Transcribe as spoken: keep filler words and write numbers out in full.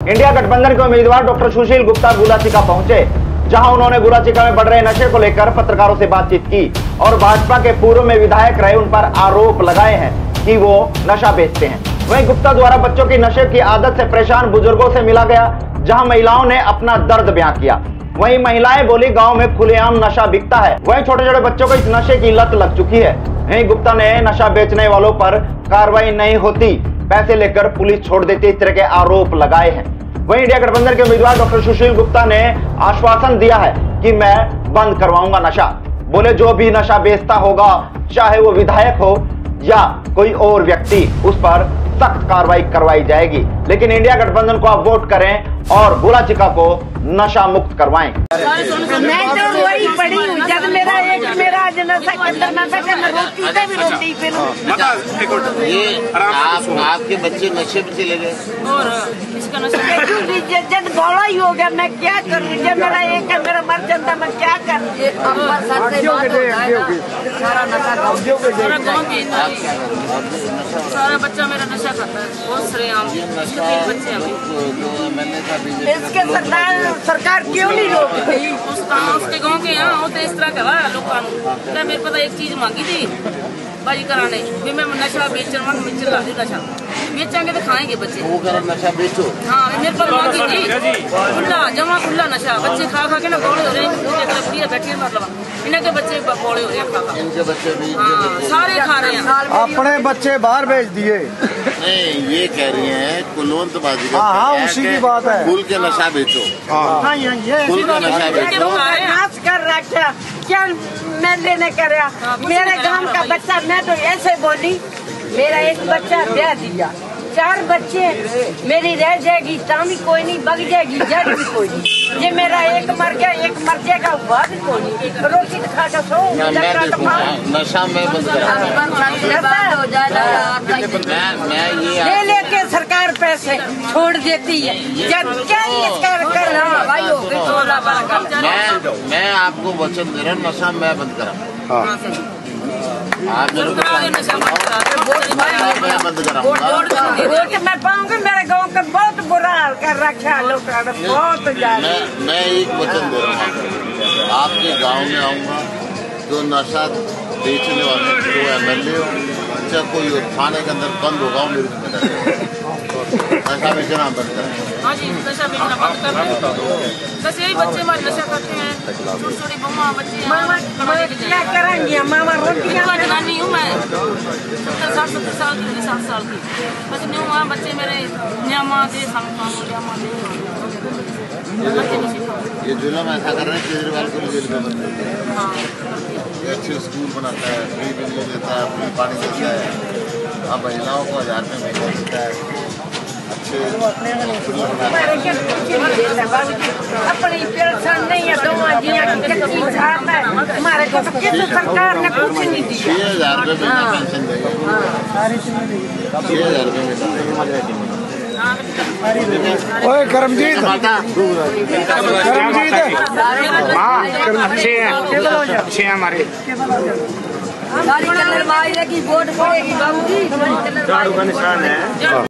India गठबंधन के उम्मीदवार डॉक्टर सुशील गुप्ता गुलाचिका पहुंचे, जहां उन्होंने गुलाचिका में बढ़ रहे नशे को लेकर पत्रकारों से बातचीत की और भाजपा के पूर्व में विधायक रहे उन पर आरोप लगाए हैं कि वो नशा बेचते हैं। वहीं गुप्ता द्वारा बच्चों की नशे की आदत से परेशान बुजुर्गों से मिला गया, जहां महिलाओं ने अपना दर्द बयां किया। वहीं महिलाएं बोली गांव में खुलेआम नशा बिकता है। वहीं छोटे छोटे बच्चों को इस नशे की लत लग चुकी है। वहीं गुप्ता ने नशा बेचने वालों पर कार्रवाई नहीं होती, पैसे लेकर पुलिस छोड़ देती, इस तरह के आरोप लगाए हैं। वहीं इंडिया गठबंधन के उम्मीदवार डॉक्टर सुशील गुप्ता ने आश्वासन दिया है कि मैं बंद करवाऊंगा नशा। बोले जो भी नशा बेचता होगा, चाहे वो विधायक हो या कोई और व्यक्ति, उस पर सख्त कार्रवाई करवाई जाएगी। लेकिन इंडिया गठबंधन को आप वोट करें और गुलाचिका को नशा मुक्त करवाएं। मैं तो वही पड़ी हूँ, जब मेरा एक मेरा नशा के अंदर नशा करना रोटी से भी रोटी फिर ये आप आपके बच्चे नशे में चले गए और इसका नशा जब बड़ा ही हो गया, मैं क्या करूँ? जब मेरा एक है मेरा मर जाता, मैं क्या करूँ? सारा नशा सारा बच्चा मेरा नशा करता है, बहुत सारे आम बच्चे हैं। इसके सरकार सरकार क्यों नहीं रोकती? उसके गाँव के यहाँ होते इस तरह का लोग। मेरे पता एक चीज मांगी थी बाजी कराने, फिर मैं नशा बेच रहा हूँ, नशा बेचेंगे तो खाएंगे बच्चे। वो कर नशा बेचो। हाँ मेरे पर मांगी थी खुला जमा खुला नशा, बच्चे खा खा के ना बौड़े हो रहे हैं, बैठे मतलब इनके बच्चे बौड़े हो रहे हैं खा खा। इनके बच्चे भी हाँ, सारे खा रहे हैं। अपने बच्चे बाहर भेज दिए। नहीं, ये कह रही हैं कुलवंतबाजी। हाँ हाँ उसी की बात है। फूल के नशा बेचो। हाँ फूल के नशा बेचो। नाश कर रखा क्या मैं लेने कर रहा? मेरे गांव का बच्चा, मैं तो ऐसे बोली, मेरा एक बच्चा ब्याह दिया, चार बच्चे मेरी रह जाएगी, तामी कोई नहीं, बग जाएगी, जड़ भी कोई नहीं। ये मेरा एक मर गया, एक मर जाएगा, हुआ भी कोई नहीं। रोटी खा कर सो, नशा में बंद हो जाएगा। मैं ये ले लेके सरकार पैसे छोड़ देती है, जब क्या कर कर रहा भाई हो गई। मैं मैं आपको वचन दे रहा हूँ, नशा मैं बंद करा। आप मेरे को मैं बंद कराऊंगा। वोट मैं पाऊंगा। मेरे गांव का बहुत बुरा हाल कर रखा है लोग, बहुत ज्यादा। मैं मैं एक वचन दे रहा हूँ, आपके गांव में आऊंगा, जो नशा बेचने वाले जो एम एल ए हो, चाहे कोई और थाने के अंदर बंद होगा, मेरी जिम्मेदारी नशा बेचना बंद करें। हाँ जी, नशा बेचना बंद कर दें। बस यही बच्चे हमारे नशा करते हैं, छोटी छोटी बम्मा बच्चे। मामा क्या करेंगे? मामा रोटियाँ जनानी हूँ मैं, सत्तर साठ सत्तर साल की, साठ साल की बस नहीं हुआ। बच्चे मेरे न्यामा दे न्यामा दे ये जुलम ऐसा कर रहे हैं, केजरीवाल को जेल में बंद करते हैं। हाँ, अच्छे स्कूल बनाता है, फ्री बिजली देता है, फ्री पानी देता है, अब महिलाओं को हजार में महीना देता है, अच्छे अपनी पेंशन नहीं है, दो हमारे को तो किस सरकार ने कुछ नहीं दिया। छह हजार रुपये महीना पेंशन देगा, छह हजार रुपये महीना देगा। ओए करमजीत करमजीत हाँ छह छह हमारे लगी वोट पड़ेगी बाबू जी, का निशान है।